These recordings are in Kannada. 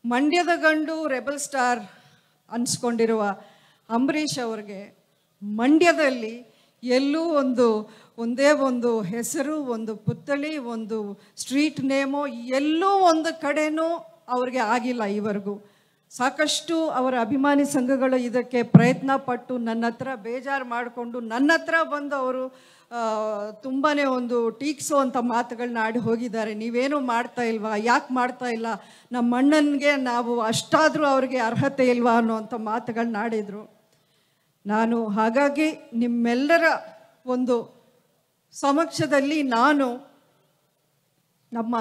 ಮಂಡ್ಯದ ಗಂಡು ರೆಬಲ್ ಸ್ಟಾರ್ ಅನ್ಸ್ಕೊಂಡಿರುವ ಅಂಬರೀಷ್ ಅವರಿಗೆ ಮಂಡ್ಯದಲ್ಲಿ ಎಲ್ಲೂ ಒಂದೇ ಒಂದು ಹೆಸರು, ಒಂದು ಪುತ್ಥಳಿ, ಒಂದು ಸ್ಟ್ರೀಟ್ ನೇಮೋ ಎಲ್ಲೂ ಒಂದು ಕಡೆನೂ ಅವ್ರಿಗೆ ಆಗಿಲ್ಲ ಈವರೆಗೂ. ಸಾಕಷ್ಟು ಅವರ ಅಭಿಮಾನಿ ಸಂಘಗಳು ಇದಕ್ಕೆ ಪ್ರಯತ್ನ ಪಟ್ಟು ನನ್ನ ಹತ್ರ ಬೇಜಾರು ಮಾಡಿಕೊಂಡು ನನ್ನ ಹತ್ರ ಬಂದು ಅವರು ತುಂಬಾ ಒಂದು ಟೀಕ್ಸುವಂಥ ಮಾತುಗಳನ್ನ ಆಡಿ ಹೋಗಿದ್ದಾರೆ. ನೀವೇನು ಮಾಡ್ತಾ ಇಲ್ವಾ, ಯಾಕೆ ಮಾಡ್ತಾ ಇಲ್ಲ, ನಮ್ಮ ಅಣ್ಣನಿಗೆ ನಾವು ಅಷ್ಟಾದರೂ ಅವ್ರಿಗೆ ಅರ್ಹತೆ ಇಲ್ವಾ ಅನ್ನೋವಂಥ ಮಾತುಗಳನ್ನ ಆಡಿದರು. ನಾನು ಹಾಗಾಗಿ ನಿಮ್ಮೆಲ್ಲರ ಒಂದು ಸಮಕ್ಷದಲ್ಲಿ ನಾನು ನಮ್ಮ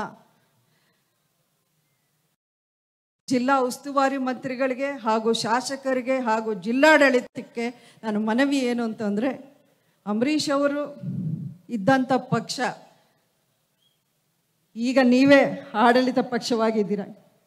ಜಿಲ್ಲಾ ಉಸ್ತುವಾರಿ ಮಂತ್ರಿಗಳಿಗೆ ಹಾಗೂ ಶಾಸಕರಿಗೆ ಹಾಗೂ ಜಿಲ್ಲಾಡಳಿತಕ್ಕೆ ನಾನು ಮನವಿ ಏನು ಅಂತಂದರೆ, ಅಂಬರೀಷ್ ಅವರು ಇದ್ದಂಥ ಪಕ್ಷ ಈಗ ನೀವೇ ಆಡಳಿತ ಪಕ್ಷವಾಗಿದ್ದೀರ.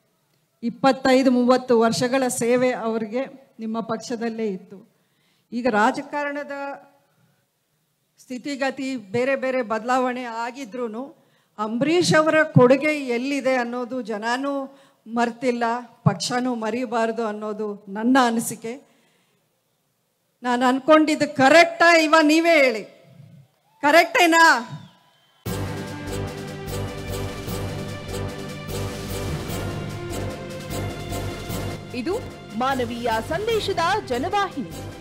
25-30 ವರ್ಷಗಳ ಸೇವೆ ಅವರಿಗೆ ನಿಮ್ಮ ಪಕ್ಷದಲ್ಲೇ ಇತ್ತು. ಈಗ ರಾಜಕಾರಣದ ಸ್ಥಿತಿಗತಿ ಬೇರೆ ಬೇರೆ ಬದಲಾವಣೆ ಆಗಿದ್ರೂ ಅಂಬರೀಷ್ ಅವರ ಕೊಡುಗೆ ಎಲ್ಲಿದೆ ಅನ್ನೋದು ಜನನೂ ಮರ್ತಿಲ್ಲ, ಪಕ್ಷನೂ ಮರಿಬಾರ್ದು ಅನ್ನೋದು ನನ್ನ ಅನಿಸಿಕೆ. ನಾನು ಅನ್ಕೊಂಡಿದ್ದು ಕರೆಕ್ಟಾ ಇವ ನೀವೇ ಹೇಳಿ, ಕರೆಕ್ಟೇನಾ? ಇದು ಮಾನವೀಯ ಸಂದೇಶದ ಜನವಾಹಿನಿ.